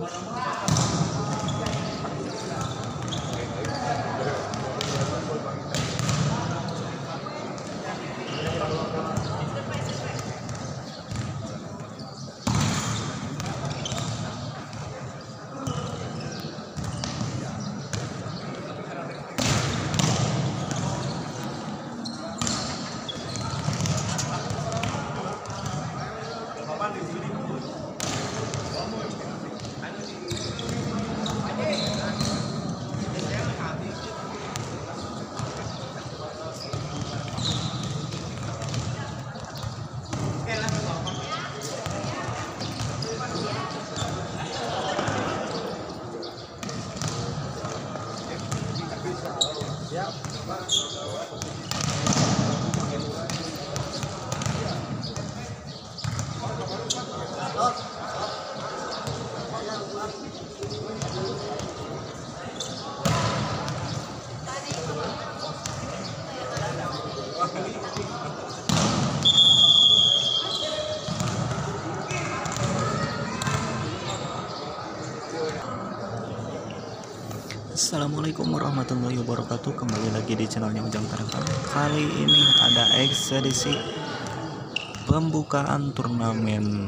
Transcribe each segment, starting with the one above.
Assalamualaikum warahmatullahi wabarakatuh. Kembali lagi di channelnya Ujang Tarekam. Kali ini ada eksedisi pembukaan turnamen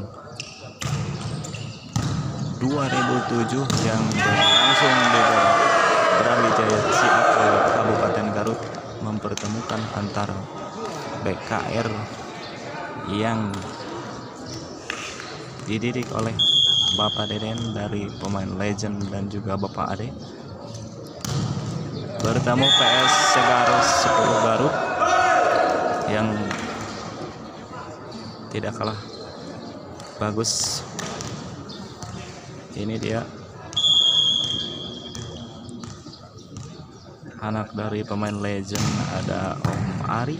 2007 yang berlangsung di Brawijaya Ciakel, Kabupaten Garut, mempertemukan antara BKR yang dididik oleh Bapak Deden dari pemain legend dan juga Bapak Ade bertemu PS Segar 10 Garut yang tidak kalah bagus. Ini dia anak dari pemain legend, ada Om Ari.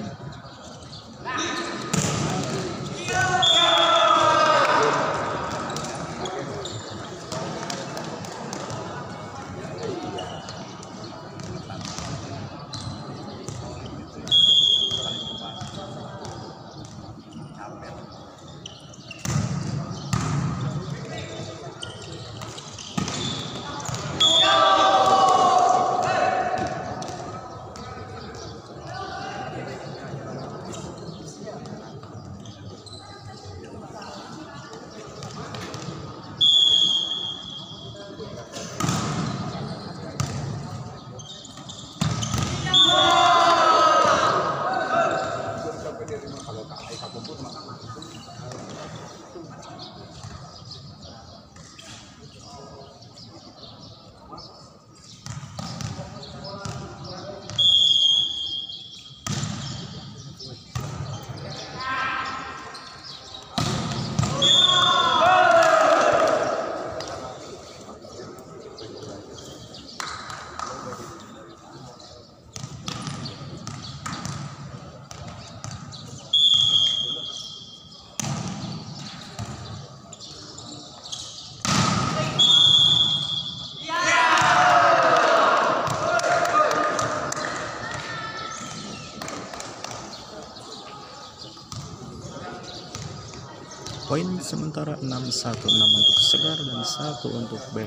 Poin sementara 6-1, 6 untuk Segar dan 1 untuk BK.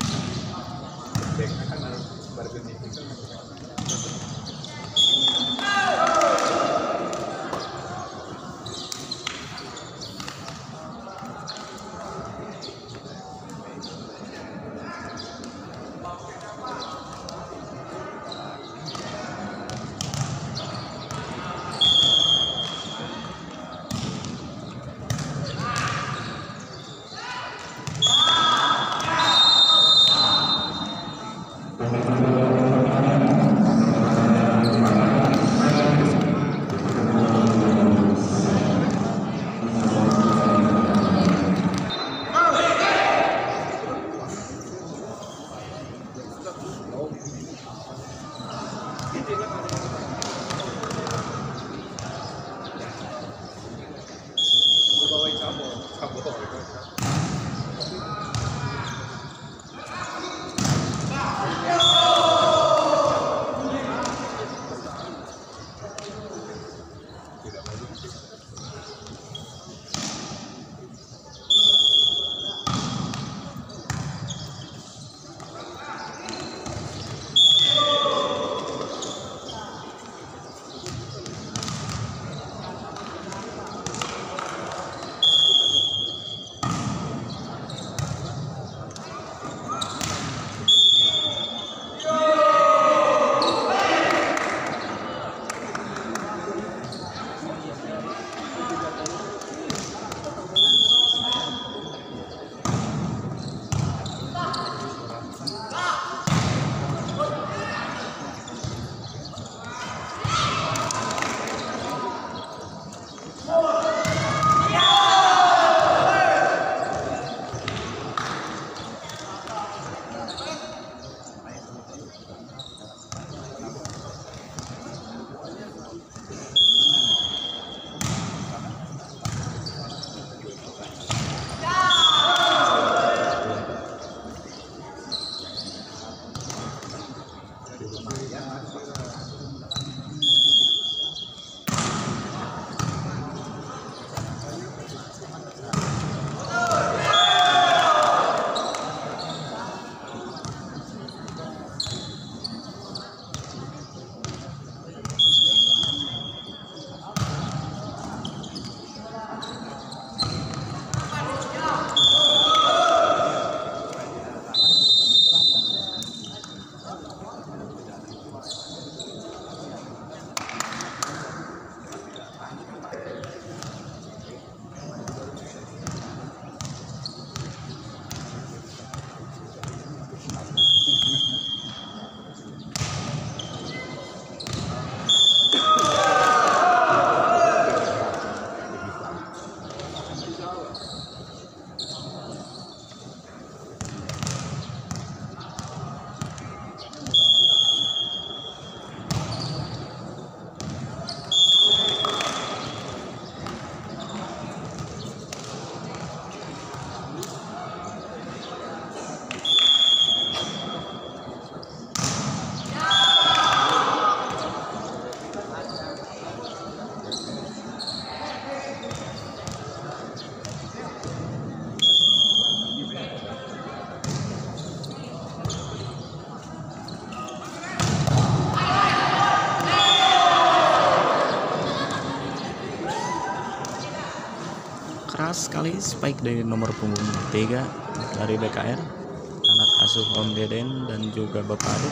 kembali spike dari nomor punggung 3 dari BKR, anak asuh Om Deden dan juga Bapak Adit.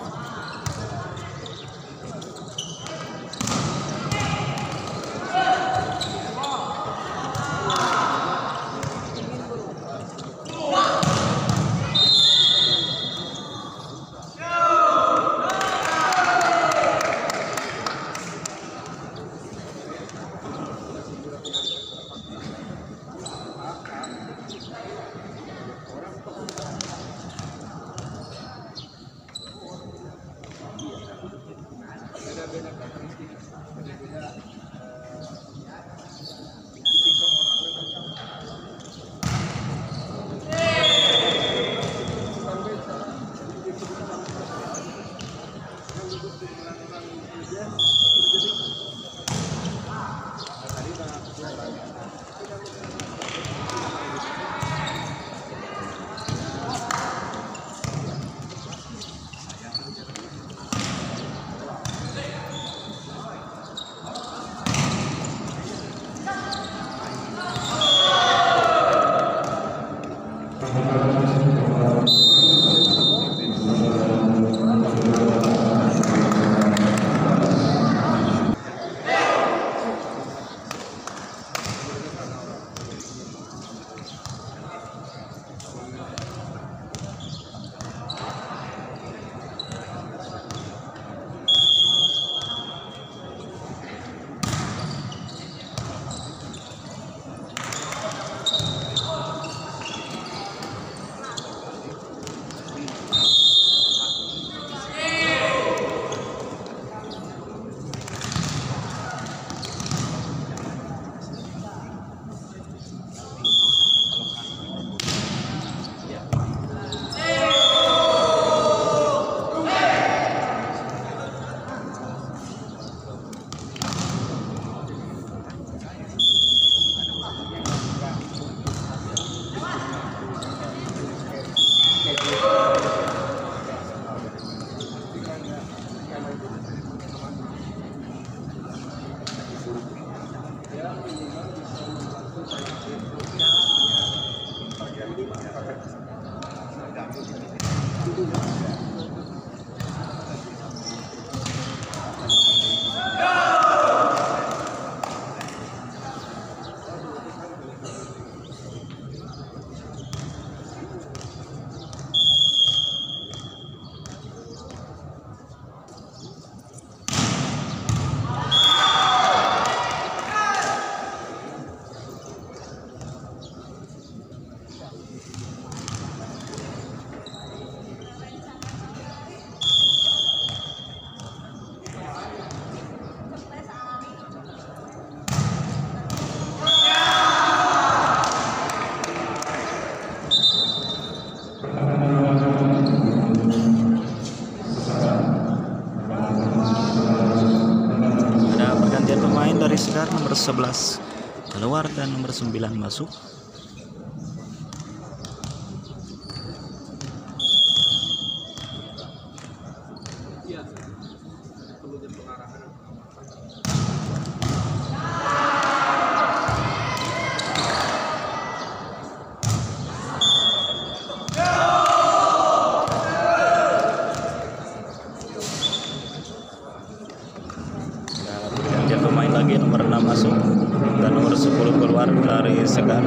Dari Segar nomor 11 keluar dan nomor 9 masuk. Pemain lagi nomor 6 masuk dan nomor 10 keluar dari Segar.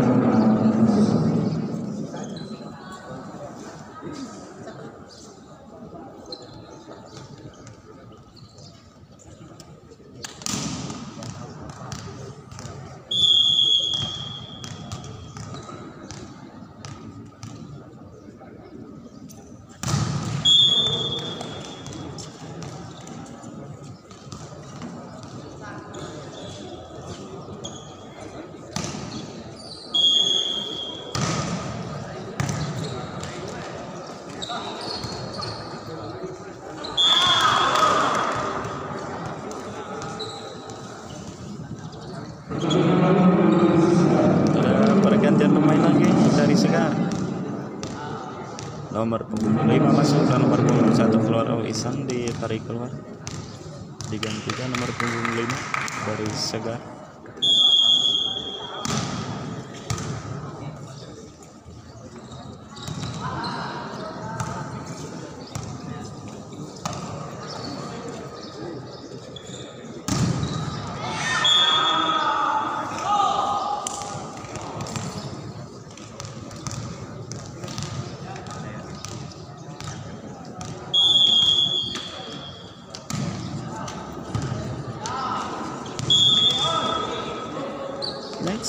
Pergantian pemain lagi dari Segar. Nomor punggung 5 masuk dan nomor punggung 1 keluar. Isan ditarik keluar, digantikan nomor punggung 5 dari Segar.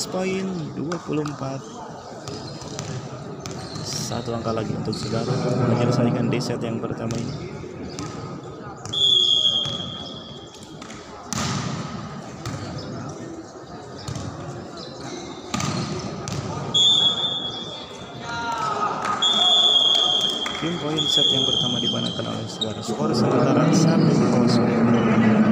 Match point 24. Satu angka lagi untuk saudara menyelesaikan di set yang pertama ini. Game point set yang pertama dimenangkan oleh saudara. Skor sementara 1-0.